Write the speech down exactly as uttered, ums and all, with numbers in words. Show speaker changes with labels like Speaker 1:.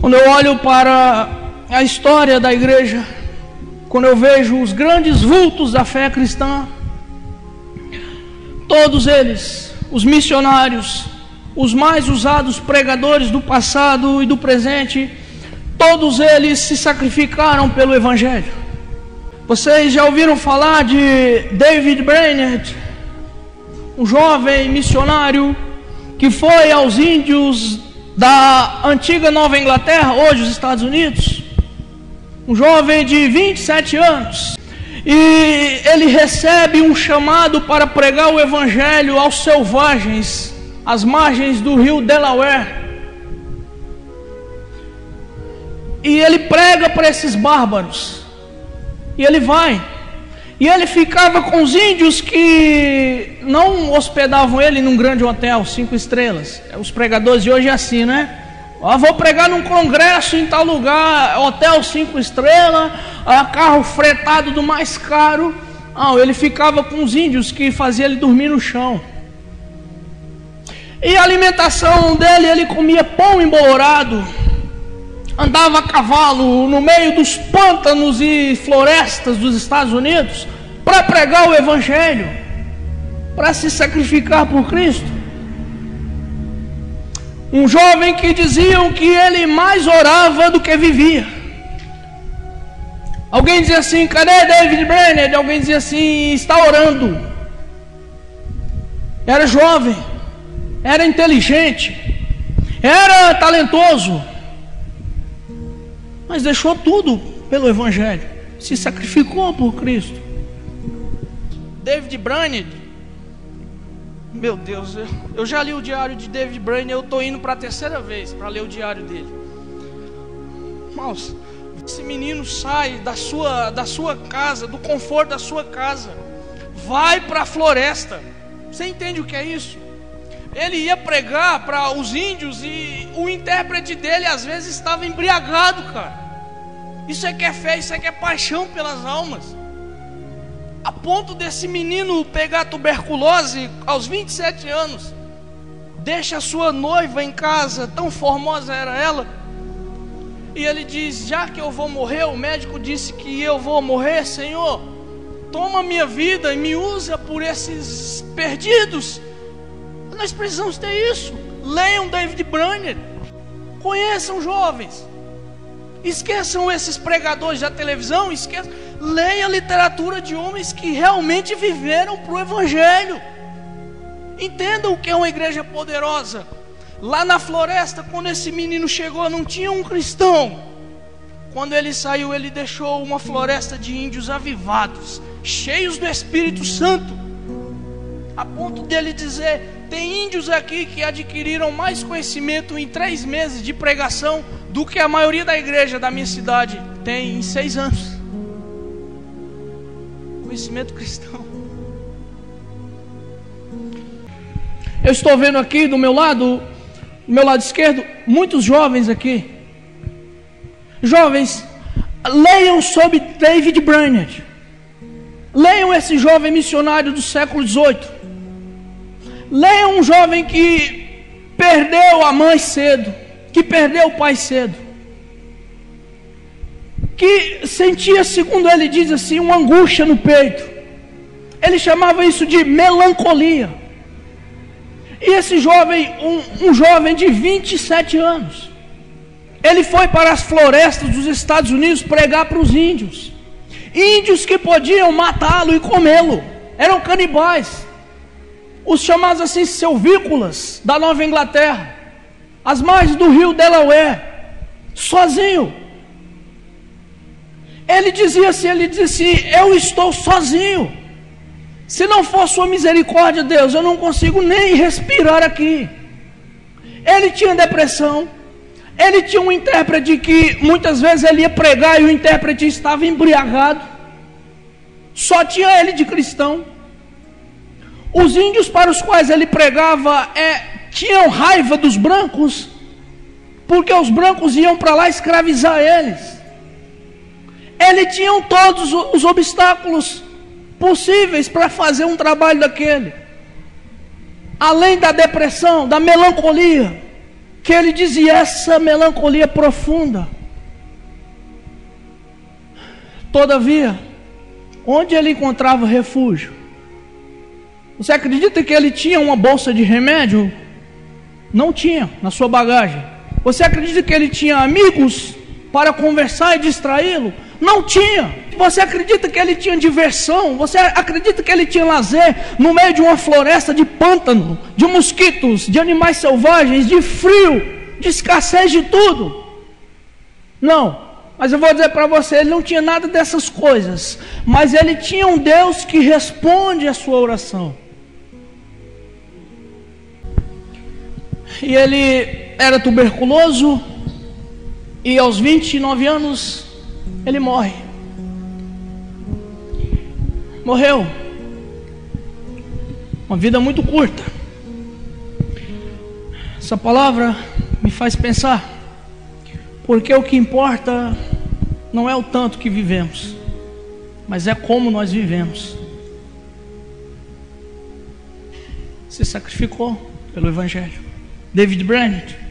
Speaker 1: Quando eu olho para a história da igreja, quando eu vejo os grandes vultos da fé cristã, todos eles, os missionários, os mais usados pregadores do passado e do presente, todos eles se sacrificaram pelo Evangelho. Vocês já ouviram falar de David Brainerd, um jovem missionário que foi aos índios da antiga Nova Inglaterra, hoje os Estados Unidos? Um jovem de vinte e sete anos, e ele recebe um chamado para pregar o Evangelho aos selvagens, às margens do rio Delaware. E ele prega para esses bárbaros, e ele vai, e ele ficava com os índios que não hospedavam ele num grande hotel, cinco estrelas. Os pregadores de hoje é assim, né? Ah, vou pregar num congresso em tal lugar, hotel cinco estrelas, ah, carro fretado do mais caro. Não, ele ficava com os índios que fazia ele dormir no chão. E a alimentação dele, ele comia pão embolorado, andava a cavalo no meio dos pântanos e florestas dos Estados Unidos para pregar o Evangelho, para se sacrificar por Cristo. Um jovem que diziam que ele mais orava do que vivia. Alguém dizia assim: cadê David Brainerd? Alguém dizia assim: está orando. Era jovem, era inteligente, era talentoso, mas deixou tudo pelo Evangelho, se sacrificou por Cristo. David Brainerd, meu Deus, eu, eu já li o diário de David Brainerd, eu estou indo para a terceira vez para ler o diário dele. Irmãos, esse menino sai da sua, da sua casa, do conforto da sua casa, vai para a floresta. Você entende o que é isso? Ele ia pregar para os índios e o intérprete dele às vezes estava embriagado, cara. Isso é que é fé, isso é que é paixão pelas almas. A ponto desse menino pegar tuberculose aos vinte e sete anos, deixa a sua noiva em casa, tão formosa era ela, e ele diz: já que eu vou morrer, o médico disse que eu vou morrer, Senhor, toma minha vida e me usa por esses perdidos. Nós precisamos ter isso. Leiam David Brainerd, conheçam jovens, esqueçam esses pregadores da televisão, esqueçam, leia a literatura de homens que realmente viveram para o Evangelho. Entendam o que é uma igreja poderosa. Lá na floresta, quando esse menino chegou, não tinha um cristão. Quando ele saiu, ele deixou uma floresta de índios avivados, cheios do Espírito Santo, a ponto dele dizer: tem índios aqui que adquiriram mais conhecimento em três meses de pregação do que a maioria da igreja da minha cidade tem em seis anos. Conhecimento cristão. Eu estou vendo aqui do meu lado, do meu lado esquerdo, muitos jovens aqui. Jovens, leiam sobre David Brainerd. Leiam esse jovem missionário do século dezoito. Leiam um jovem que perdeu a mãe cedo, que perdeu o pai cedo, que sentia, segundo ele diz assim, uma angústia no peito. Ele chamava isso de melancolia. E esse jovem, um, um jovem de vinte e sete anos, ele foi para as florestas dos Estados Unidos pregar para os índios. Índios que podiam matá-lo e comê-lo, eram canibais, os chamados assim selvícolas da Nova Inglaterra, às margens do rio Delaware, sozinho. Ele dizia assim, ele dizia assim: eu estou sozinho. Se não for sua misericórdia, Deus, eu não consigo nem respirar aqui. Ele tinha depressão. Ele tinha um intérprete que muitas vezes ele ia pregar e o intérprete estava embriagado. Só tinha ele de cristão. Os índios para os quais ele pregava é, tinham raiva dos brancos, porque os brancos iam para lá escravizar eles. Ele tinha todos os obstáculos possíveis para fazer um trabalho daquele. Além da depressão, da melancolia, que ele dizia essa melancolia profunda. Todavia, onde ele encontrava refúgio? Você acredita que ele tinha uma bolsa de remédio? Não tinha na sua bagagem. Você acredita que ele tinha amigos para conversar e distraí-lo? Não tinha. Você acredita que ele tinha diversão? Você acredita que ele tinha lazer no meio de uma floresta de pântano, de mosquitos, de animais selvagens, de frio, de escassez de tudo? Não. Mas eu vou dizer para você, ele não tinha nada dessas coisas, mas ele tinha um Deus que responde a sua oração. E ele era tuberculoso, e aos vinte e nove anos, ele morre. Morreu. Uma vida muito curta. Essa palavra me faz pensar, porque o que importa não é o tanto que vivemos, mas é como nós vivemos. Se sacrificou pelo Evangelho. David Brainerd,